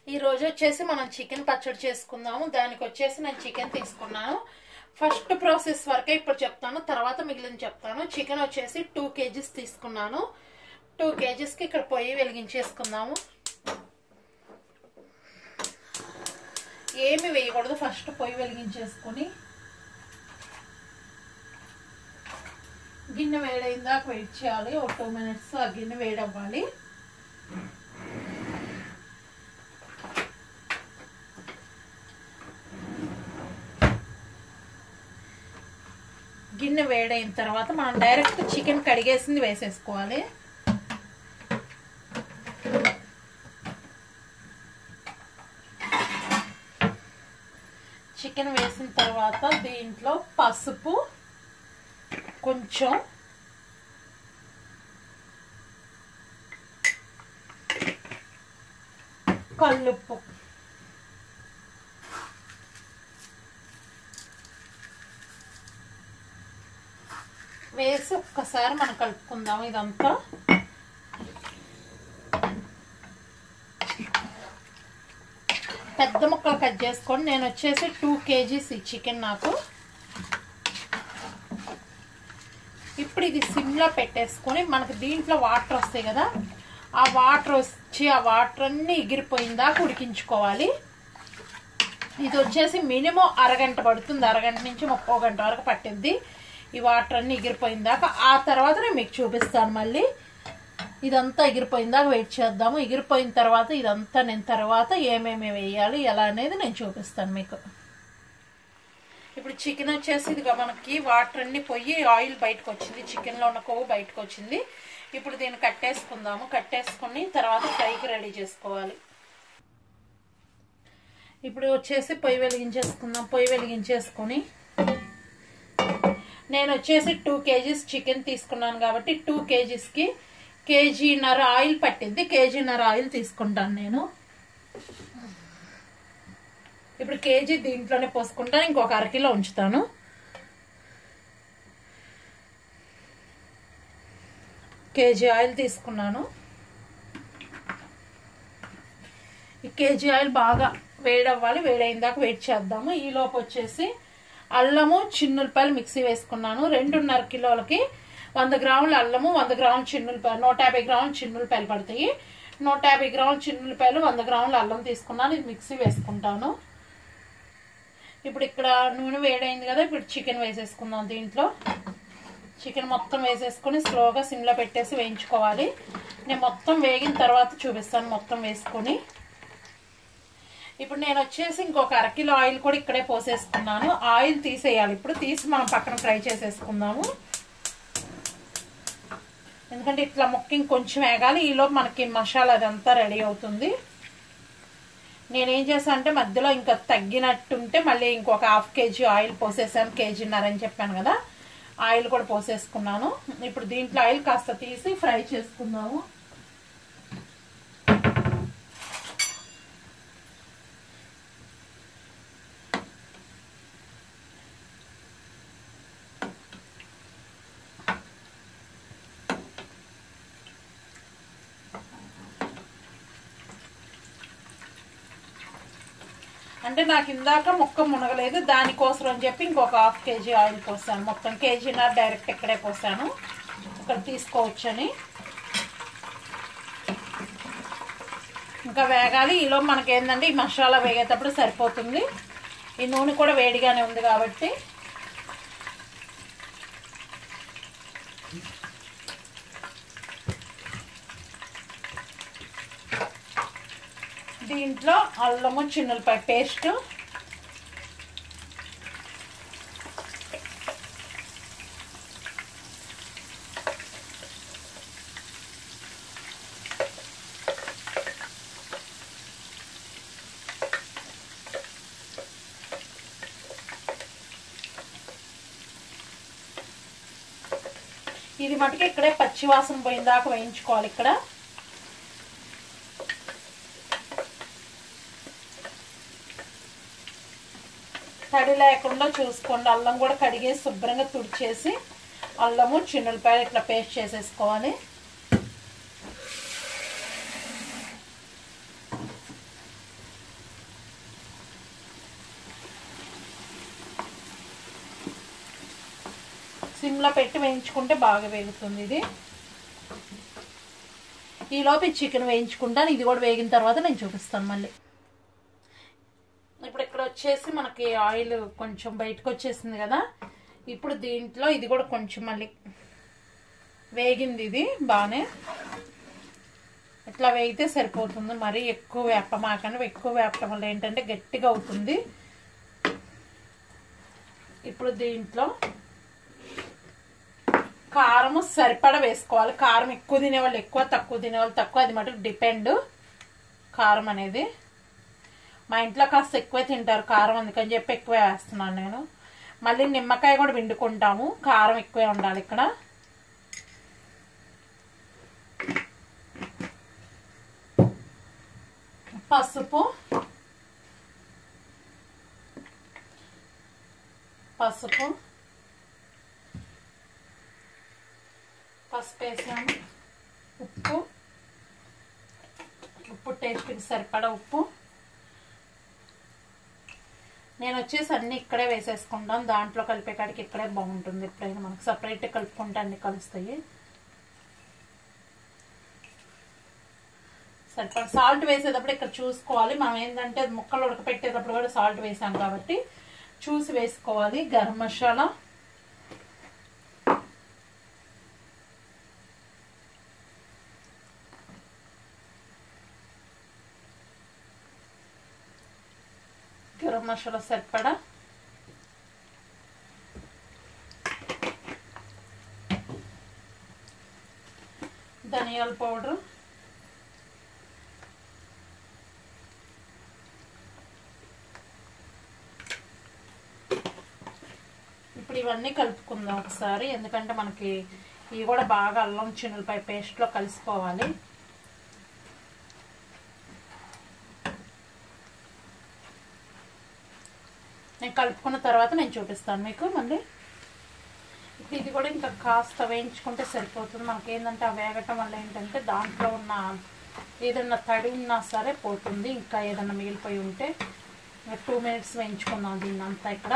ఈ రోజు వచ్చేసి మనం చికెన్ పచ్చడి చేసుకుందాము. దానికి వచ్చేసి నేను చికెన్ తీసుకున్నాను. ఫస్ట్ ప్రాసెస్ వరకే ఇప్పుడు చెప్తాను, తర్వాత మిగిలిన చెప్తాను. చికెన్ వచ్చేసి 2 kgs తీసుకున్నాను. 2 kgsకి ఇక్కడ పొయ్యి వెలిగించేసుకుందాము. ఏమి వేయకూడదు, ఫస్ట్ పొయ్యి వెలిగించేసుకొని గిన్నె వేడైందాక వెయిట్ చేయాలి. ఒక 2 minutes ఆ గిన్నె వేడవ్వాలి. గిన్నె వేడైన తర్వాత మనం డైరెక్ట్ చికెన్ కడిగేసింది వేసేసుకోవాలి. చికెన్ వేసిన తర్వాత దీంట్లో పసుపు, కొంచెం కల్లుప్పు వేసి ఒక్కసారి మనం కలుపుకుందాం. ఇదంతా పెద్ద ముక్కలు కట్ చేసుకొని, నేను వచ్చేసి 2 kgs ఈ చికెన్ నాకు. ఇప్పుడు ఇది సిమ్లో పెట్టేసుకొని మనకి దీంట్లో వాటర్ వస్తాయి కదా, ఆ వాటర్ వచ్చి ఆ వాటర్ అన్ని ఎగిరిపోయిందాక ఉడికించుకోవాలి. ఇది వచ్చేసి మినిమం అరగంట పడుతుంది, అరగంట నుంచి 30 గంట వరకు పట్టింది ఈ వాటర్ అన్ని ఎగిరిపోయిందాక. ఆ తర్వాత నేను మీకు చూపిస్తాను. మళ్ళీ ఇదంతా ఎగిరిపోయిందాక వెయిట్ చేద్దాము. ఎగిరిపోయిన తర్వాత ఇదంతా నేను తర్వాత ఏమేమి వేయాలి ఎలా అనేది నేను చూపిస్తాను మీకు. ఇప్పుడు చికెన్ వచ్చేసి ఇదిగా మనకి వాటర్ అన్ని పోయి ఆయిల్ బయటకు వచ్చింది, చికెన్లో ఉన్న కొవ్వు బయటకు వచ్చింది. ఇప్పుడు దీన్ని కట్టేసుకుందాము. కట్టేసుకుని తర్వాత ఫ్రైకి రెడీ చేసుకోవాలి. ఇప్పుడు వచ్చేసి పొయ్యి వెలిగించేసుకుందాం. పొయ్యి వెలిగించేసుకొని నేను వచ్చేసి 2 kgs చికెన్ తీసుకున్నాను కాబట్టి 2 kgsకి 1.5 kg ఆయిల్ పట్టింది. 1.5 kg ఆయిల్ తీసుకుంటాను నేను. ఇప్పుడు 1 kg దీంట్లోనే పోసుకుంటాను, ఇంకొక 1/2 kg ఉంచుతాను. kg ఆయిల్ తీసుకున్నాను. ఈ 1 kg ఆయిల్ బాగా వేడవ్వాలి. వేడైందాక వెయిట్ చేద్దాము. ఈ లోపు వచ్చేసి అల్లము, చిన్నులపాయలు మిక్సీ వేసుకున్నాను. 2.5 కిలోలకి 100 గ్రాముల అల్లము, 100 గ్రాముల చిన్నులపాయలు, 150 గ్రాముల చిన్నులపాయలు పడతాయి. 150 గ్రాముల చిన్నులపాయలు, 100 గ్రాముల అల్లం తీసుకున్నాను. ఇది మిక్సీ వేసుకుంటాను. ఇప్పుడు ఇక్కడ నూనె వేడైంది కదా, ఇప్పుడు చికెన్ వేసేసుకుందాం. దీంట్లో చికెన్ మొత్తం వేసేసుకొని స్లోగా సిమ్లో పెట్టేసి వేయించుకోవాలి. నేను మొత్తం వేగిన తర్వాత చూపిస్తాను మొత్తం వేసుకొని. ఇప్పుడు నేను వచ్చేసి ఇంకొక 1/2 kg ఆయిల్ కూడా ఇక్కడే పోసేసుకున్నాను. ఆయిల్ తీసేయాలి. ఇప్పుడు తీసి మనం పక్కన ఫ్రై చేసేసుకుందాము. ఎందుకంటే ఇట్లా ముక్కింగ్ కొంచెం వేగాలి. ఈలోపు మనకి మసాలా అదంతా రెడీ అవుతుంది. నేనేం చేశాను అంటే మధ్యలో ఇంకా తగ్గినట్టుంటే మళ్ళీ ఇంకొక 1/2 kg ఆయిల్ పోసేసాను. 1.5 kg అని చెప్పాను కదా, ఆయిల్ కూడా పోసేసుకున్నాను. ఇప్పుడు దీంట్లో ఆయిల్ కాస్త తీసి ఫ్రై చేసుకుందాము. అంటే నాకు ఇందాక ముక్క మునగలేదు, దానికోసం అని చెప్పి ఇంకొక 1/2 kg ఆయిల్ పోసాను. మొత్తం 1.5 kg డైరెక్ట్ ఇక్కడే పోసాను, ఇక్కడ తీసుకోవచ్చని. ఇంకా వేగాలి. ఈలో మనకి ఏంటంటే ఈ మసాలా వేగేటప్పుడు సరిపోతుంది. ఈ నూనె కూడా వేడిగానే ఉంది కాబట్టి దీంట్లో అల్లము, చిన్నులపాయ పేస్ట్, ఇది మటుకు ఇక్కడే పచ్చివాసన పోయిందాక వేయించుకోవాలి. ఇక్కడ తడి లేకుండా చూసుకోండి. అల్లం కూడా కడిగేసి శుభ్రంగా తుడిచేసి అల్లము, చిన్నులపాయలు ఇట్లా పేస్ట్ చేసేసుకోవాలి. సిమ్లో పెట్టి వేయించుకుంటే బాగా వేగుతుంది ఇది. ఈలోపు ఈ చికెన్ వేయించుకుంటాను. ఇది కూడా వేగిన తర్వాత నేను చూపిస్తాను మళ్ళీ. ఇప్పుడు ఇక్కడ వచ్చేసి మనకి ఆయిల్ కొంచెం బయటకు వచ్చేసింది కదా. ఇప్పుడు దీంట్లో ఇది కూడా కొంచెం మళ్ళీ వేగింది. ఇది బాగానే ఇట్లా వేగితే సరిపోతుంది. మరీ ఎక్కువ వేపమాకండి. ఎక్కువ వేపటం వల్ల ఏంటంటే గట్టిగా అవుతుంది. ఇప్పుడు దీంట్లో కారం సరిపడా వేసుకోవాలి. కారం ఎక్కువ తినేవాళ్ళు ఎక్కువ, తక్కువ తినేవాళ్ళు తక్కువ, అది మటుకు డిపెండ్ కారం అనేది. మా ఇంట్లో కాస్త ఎక్కువ తింటారు కారం, అందుకని చెప్పి ఎక్కువ వేస్తున్నాను నేను. మళ్ళీ నిమ్మకాయ కూడా పిండుకుంటాము. కారం ఎక్కువే ఉండాలి ఇక్కడ. పసుపు వేసాము. ఉప్పు టేస్ట్కి సరిపడా ఉప్పు. నేను వచ్చేసి అన్ని ఇక్కడే వేసేసుకుంటాను. దాంట్లో కలిపే కాడికి ఇక్కడే బాగుంటుంది. ఎప్పుడైనా మనకు సపరేట్ కలుపుకుంటే అన్ని కలుస్తాయి. సరిపడా సాల్ట్ వేసేటప్పుడు ఇక్కడ చూసుకోవాలి. మనం ఏంటంటే ముక్కలు ఉడకపెట్టేటప్పుడు కూడా సాల్ట్ వేసాం కాబట్టి చూసి వేసుకోవాలి. గరం మసాలా, సరిపడా ధనియాల పౌడర్, ఇప్పుడు ఇవన్నీ కలుపుకుందాం ఒకసారి. ఎందుకంటే మనకి ఇవి కూడా బాగా అల్లం చిన్నులపాయ పేస్ట్లో కలిసిపోవాలి. నేను కలుపుకున్న తర్వాత నేను చూపిస్తాను మీకు మళ్ళీ. ఇది కూడా ఇంకా కాస్త వేయించుకుంటే సరిపోతుంది. మనకి ఏంటంటే ఆ వేగటం వల్ల ఏంటంటే దాంట్లో ఉన్న ఏదన్నా తడి ఉన్నా సరే పోతుంది. ఇంకా ఏదన్నా మిగిలిపోయి ఉంటే 2 minutes వేయించుకుందాం దీన్ని అంతా. ఇక్కడ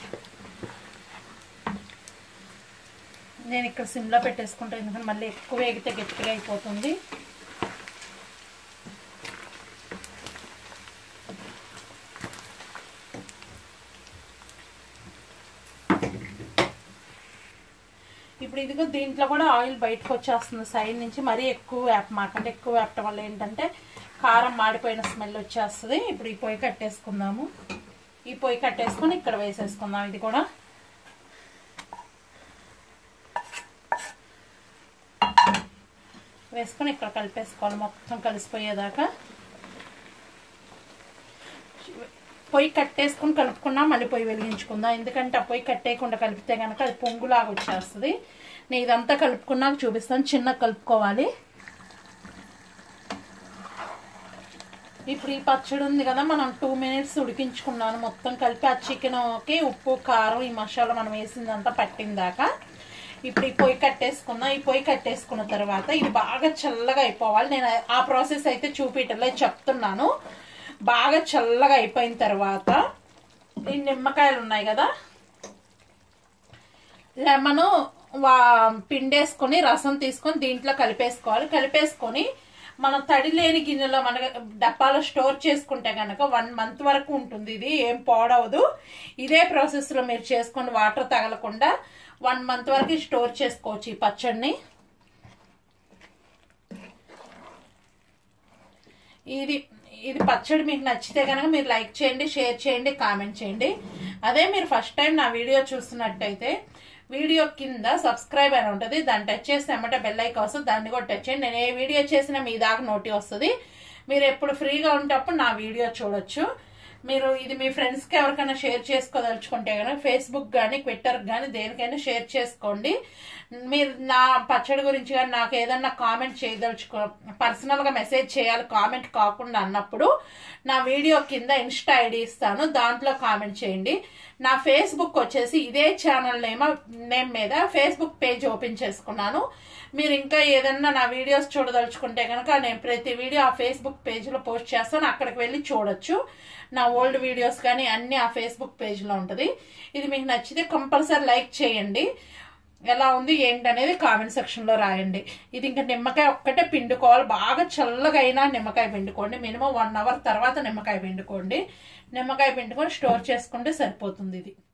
నేను ఇక్కడ సిమ్లో పెట్టేసుకుంటాను, ఎందుకంటే మళ్ళీ ఎక్కువ వేగితే గట్టిగా అయిపోతుంది. ఇప్పుడు ఇదిగో దీంట్లో కూడా ఆయిల్ బయటకు వచ్చేస్తుంది సైడ్ నుంచి. మరీ ఎక్కువ వేపమాకండి. ఎక్కువ వేపటం వల్ల ఏంటంటే కారం మాడిపోయిన స్మెల్ వచ్చేస్తుంది. ఇప్పుడు ఈ పొయ్యి కట్టేసుకుందాము. ఈ పొయ్యి కట్టేసుకొని ఇక్కడ వేసేసుకుందాం. ఇది కూడా వేసుకొని ఇక్కడ కలిపేసుకోవాలి మొత్తం కలిసిపోయేదాకా. పొయ్యి కట్టేసుకుని కలుపుకున్నా మళ్ళీ పొయ్యి వెలిగించుకుందాం. ఎందుకంటే ఆ పొయ్యి కట్టేయకుండా కలిపితే కనుక అది పొంగులాగా వచ్చేస్తుంది. నేను ఇదంతా కలుపుకున్నాక చూపిస్తాను. చిన్నగా కలుపుకోవాలి. ఇప్పుడు ఈ పచ్చడి ఉంది కదా, మనం 2 minutes ఉడికించుకున్నాను. మొత్తం కలిపి ఆ చికెన్కి ఉప్పు కారం ఈ మసాలా మనం వేసిందంతా పట్టిందాకా. ఇప్పుడు ఈ పొయ్యి కట్టేసుకుందాం. ఈ పొయ్యి కట్టేసుకున్న తర్వాత ఇది బాగా చల్లగా అయిపోవాలి. నేను ఆ ప్రాసెస్ అయితే చూపిటల్లో చెప్తున్నాను. బాగా చల్లగా అయిపోయిన తర్వాత ఈ నిమ్మకాయలు ఉన్నాయి కదా, లెమన్ పిండేసుకొని రసం తీసుకొని దీంట్లో కలిపేసుకోవాలి. కలిపేసుకొని మనం తడి లేని గిన్నెలో మన డబ్బాలో స్టోర్ చేసుకుంటే కనుక 1 month వరకు ఉంటుంది. ఇది ఏం పాడవదు. ఇదే ప్రాసెస్లో మీరు చేసుకోండి. వాటర్ తగలకుండా 1 month వరకు స్టోర్ చేసుకోవచ్చు ఈ పచ్చడిని. ఇది పచ్చడి మీకు నచ్చితే కనుక మీరు లైక్ చేయండి, షేర్ చేయండి, కామెంట్ చేయండి. అదే మీరు ఫస్ట్ టైం నా వీడియో చూస్తున్నట్టయితే వీడియో కింద సబ్స్క్రైబ్ అని ఉంటుంది. దాన్ని టచ్ చేస్తే ఎమ్మటే బెల్ ఐకాన్ వస్తుంది. దాన్ని కూడా టచ్ చేయండి. నేను ఏ వీడియో చేసినా మీ దాకా నోటి వస్తుంది. మీరు ఎప్పుడు ఫ్రీగా ఉంటప్పుడు నా వీడియో చూడొచ్చు. మీరు ఇది మీ ఫ్రెండ్స్కి ఎవరికైనా షేర్ చేసుకోదలుచుకుంటే కనుక ఫేస్బుక్ కానీ ట్విట్టర్ కానీ దేనికైనా షేర్ చేసుకోండి. మీరు నా పచ్చడి గురించి కానీ నాకు ఏదన్నా కామెంట్ పర్సనల్గా మెసేజ్ చేయాలి కామెంట్ కాకుండా అన్నప్పుడు నా వీడియో కింద ఇన్స్టా ఐడి ఇస్తాను. దాంట్లో కామెంట్ చేయండి. నా ఫేస్బుక్ వచ్చేసి ఇదే ఛానల్ నేమ్ మీద ఫేస్బుక్ పేజ్ ఓపెన్ చేసుకున్నాను. మీరు ఇంకా ఏదన్నా నా వీడియోస్ చూడదలుచుకుంటే కనుక నేను ప్రతి వీడియో ఆ ఫేస్బుక్ పేజ్లో పోస్ట్ చేస్తాను. అక్కడికి వెళ్ళి చూడొచ్చు. నా ఓల్డ్ వీడియోస్ కానీ అన్ని ఆ ఫేస్బుక్ పేజ్లో ఉంటుంది. ఇది మీకు నచ్చితే కంపల్సరీ లైక్ చేయండి. ఎలా ఉంది ఏంటి అనేది కామెంట్ సెక్షన్ లో రాయండి. ఇది ఇంకా నిమ్మకాయ ఒక్కటే పిండుకోవాలి. బాగా చల్లగా అయినా నిమ్మకాయ పిండుకోండి. మినిమం 1 అవర్ తర్వాత నిమ్మకాయ పిండుకోండి. నిమ్మకాయ పిండుకొని స్టోర్ చేసుకుంటే సరిపోతుంది ఇది.